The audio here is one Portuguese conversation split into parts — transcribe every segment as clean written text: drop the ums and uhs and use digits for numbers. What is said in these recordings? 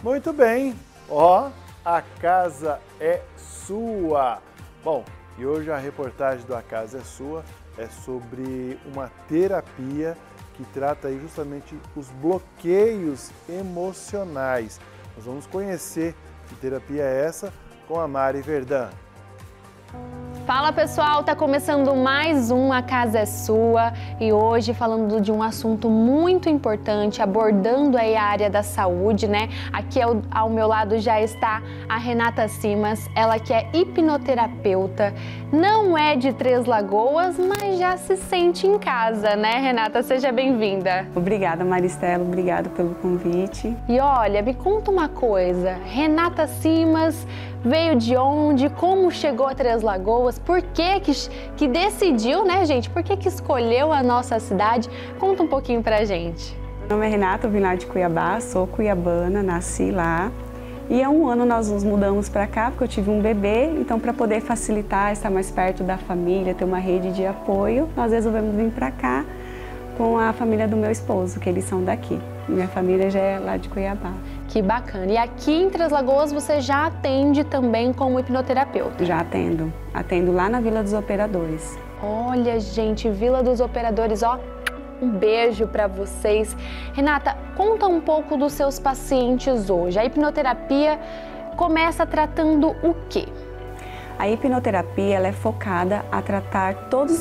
Muito bem, ó, a casa é sua. Bom, e hoje a reportagem do A Casa é Sua é sobre uma terapia que trata aí justamente os bloqueios emocionais. Nós vamos conhecer que terapia é essa com a Mari Verdun. Fala pessoal, tá começando mais um A Casa é Sua e hoje falando de um assunto muito importante, abordando aí a área da saúde, né? Aqui ao meu lado já está a Renata Simas, ela que é hipnoterapeuta, não é de Três Lagoas, mas já se sente em casa, né, Renata? Seja bem-vinda. Obrigada, Maristela, obrigada pelo convite. E olha, me conta uma coisa, Renata Simas veio de onde, como chegou a Três Lagoas, por que decidiu, né, gente? Por que escolheu a nossa cidade? Conta um pouquinho pra gente. Meu nome é Renata, eu vim lá de Cuiabá, sou cuiabana, nasci lá. E há um ano nós nos mudamos para cá, porque eu tive um bebê, então para poder facilitar, estar mais perto da família, ter uma rede de apoio, nós resolvemos vir para cá com a família do meu esposo, que eles são daqui. Minha família já é lá de Cuiabá. Que bacana. E aqui em Três Lagoas você já atende também como hipnoterapeuta? Já atendo. Atendo lá na Vila dos Operadores. Olha, gente, Vila dos Operadores, ó, um beijo para vocês. Renata, conta um pouco dos seus pacientes hoje. A hipnoterapia começa tratando o quê? A hipnoterapia ela é focada a tratar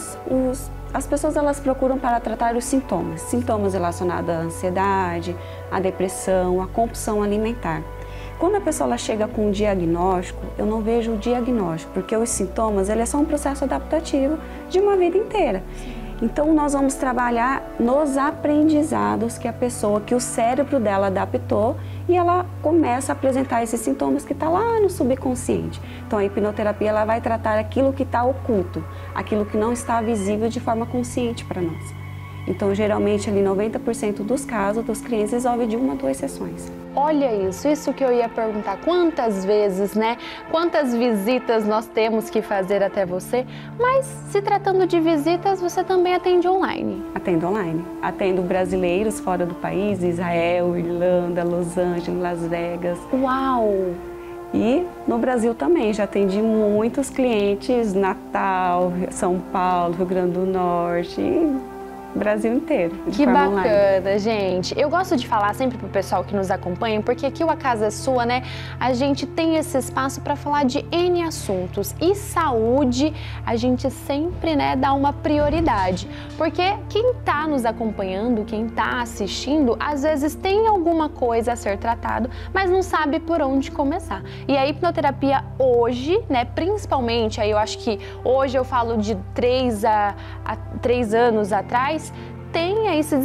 as pessoas elas procuram para tratar os sintomas relacionados à ansiedade, à depressão, à compulsão alimentar. Quando a pessoa ela chega com um diagnóstico, eu não vejo o diagnóstico, porque os sintomas ele é só um processo adaptativo de uma vida inteira. Então nós vamos trabalhar nos aprendizados que o cérebro dela adaptou e ela começa a apresentar esses sintomas que está lá no subconsciente. Então a hipnoterapia ela vai tratar aquilo que está oculto, aquilo que não está visível de forma consciente para nós. Então geralmente ali 90% dos casos dos clientes resolve de 1 a 2 sessões. Olha isso que eu ia perguntar, quantas vezes, né? Quantas visitas nós temos que fazer até você? Mas se tratando de visitas, você também atende online? Atendo online. Atendo brasileiros fora do país, Israel, Irlanda, Los Angeles, Las Vegas. Uau! E no Brasil também, já atendi muitos clientes, Natal, São Paulo, Rio Grande do Norte, Brasil inteiro. Que bacana, online. gente. Eu gosto de falar sempre pro pessoal que nos acompanha, porque aqui o A Casa é Sua, né? A gente tem esse espaço para falar de N assuntos. E saúde, a gente sempre, né, dá uma prioridade. Porque quem tá nos acompanhando, quem tá assistindo, às vezes tem alguma coisa a ser tratado, mas não sabe por onde começar. E a hipnoterapia hoje, né, principalmente, aí eu acho que hoje eu falo de 3 anos atrás, tem aí se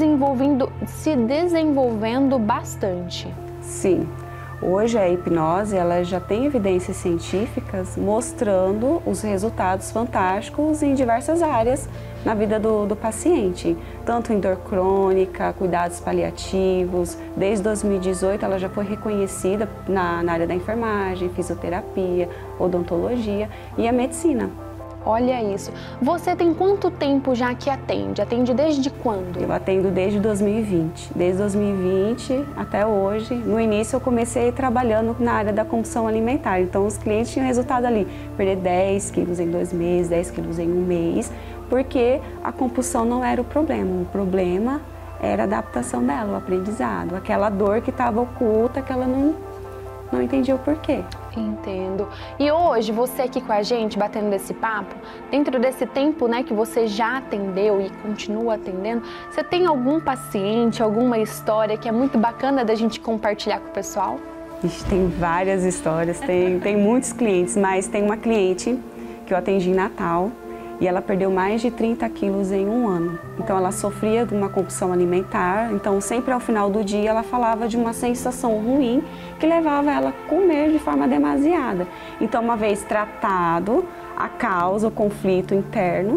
desenvolvendo bastante. Sim, hoje a hipnose ela já tem evidências científicas mostrando os resultados fantásticos em diversas áreas na vida do paciente, tanto em dor crônica, cuidados paliativos. Desde 2018 ela já foi reconhecida na área da enfermagem, fisioterapia, odontologia e a medicina. Olha isso. Você tem quanto tempo já que atende? Atende desde quando? Eu atendo desde 2020. Desde 2020 até hoje. No início eu comecei trabalhando na área da compulsão alimentar. Então os clientes tinham resultado ali, perder 10 quilos em 2 meses, 10 quilos em 1 mês, porque a compulsão não era o problema. O problema era a adaptação dela, o aprendizado. Aquela dor que estava oculta, que ela não entendia o porquê. Entendo. E hoje, você aqui com a gente, batendo esse papo, dentro desse tempo, né, que você já atendeu e continua atendendo, você tem algum paciente, alguma história que é muito bacana da gente compartilhar com o pessoal? Tem várias histórias, tem muitos clientes, mas tem uma cliente que eu atendi em Natal e ela perdeu mais de 30 quilos em 1 ano. Então ela sofria de uma compulsão alimentar, então sempre ao final do dia ela falava de uma sensação ruim que levava ela a comer de forma demasiada. Então uma vez tratado a causa, o conflito interno,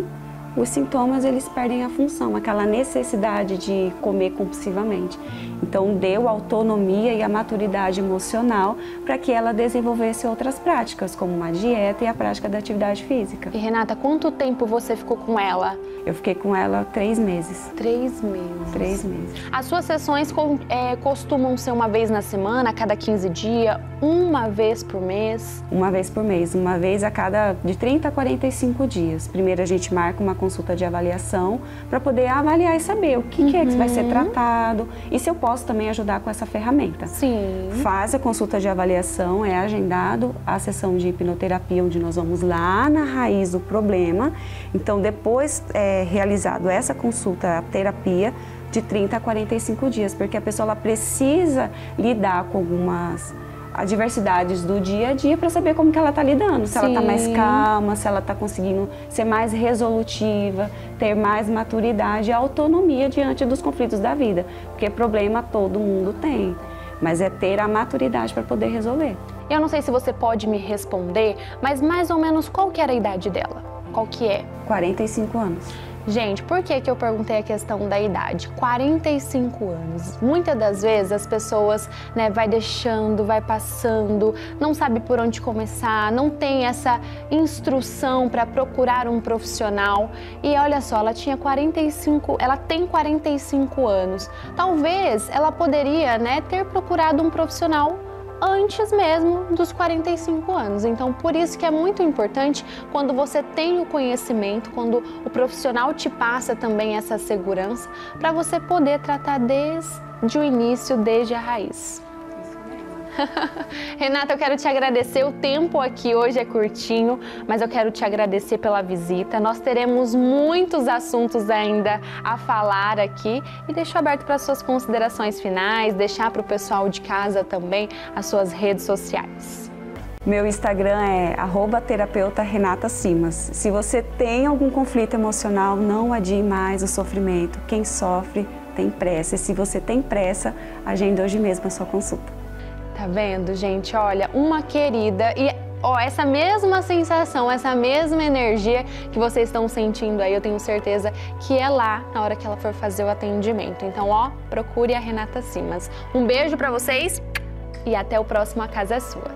os sintomas eles perdem a função, aquela necessidade de comer compulsivamente. Então deu autonomia e a maturidade emocional para que ela desenvolvesse outras práticas, como uma dieta e a prática da atividade física. E Renata, quanto tempo você ficou com ela? Eu fiquei com ela 3 meses. 3 meses. 3 meses. As suas sessões costumam ser uma vez na semana, a cada 15 dias, uma vez por mês? Uma vez por mês, uma vez a cada de 30 a 45 dias. Primeiro a gente marca uma consulta de avaliação para poder avaliar e saber o que é que vai ser tratado e se eu posso também ajudar com essa ferramenta. Sim. Faz a consulta de avaliação, é agendado a sessão de hipnoterapia, onde nós vamos lá na raiz do problema. Então, depois realizado essa consulta, a terapia, de 30 a 45 dias, porque a pessoa ela precisa lidar com algumas adversidades do dia a dia para saber como que ela está lidando, se ela está mais calma, se ela está conseguindo ser mais resolutiva, ter mais maturidade e autonomia diante dos conflitos da vida, porque problema todo mundo tem, mas é ter a maturidade para poder resolver. Eu não sei se você pode me responder, mas mais ou menos qual que era a idade dela? Qual que é? 45 anos. Gente, por que eu perguntei a questão da idade? 45 anos. Muitas das vezes as pessoas, vai deixando, vai passando, não sabe por onde começar, não tem essa instrução para procurar um profissional. E olha só, ela tem 45 anos. Talvez ela poderia, ter procurado um profissional antes mesmo dos 45 anos. Então, por isso que é muito importante quando você tem o conhecimento, quando o profissional te passa também essa segurança, para você poder tratar desde o início, desde a raiz. Renata, eu quero te agradecer, o tempo aqui hoje é curtinho, mas eu quero te agradecer pela visita. Nós teremos muitos assuntos ainda a falar aqui e deixo aberto para as suas considerações finais, deixar para o pessoal de casa também as suas redes sociais. Meu Instagram é @terapeuta_Renata_Simas. Se você tem algum conflito emocional, não adie mais o sofrimento. Quem sofre tem pressa. E se você tem pressa, agende hoje mesmo a sua consulta. Tá vendo, gente? Olha, uma querida e essa mesma sensação, essa mesma energia que vocês estão sentindo aí, eu tenho certeza que é lá na hora que ela for fazer o atendimento. Então, procure a Renata Simas. Um beijo pra vocês e até o próximo A Casa é Sua.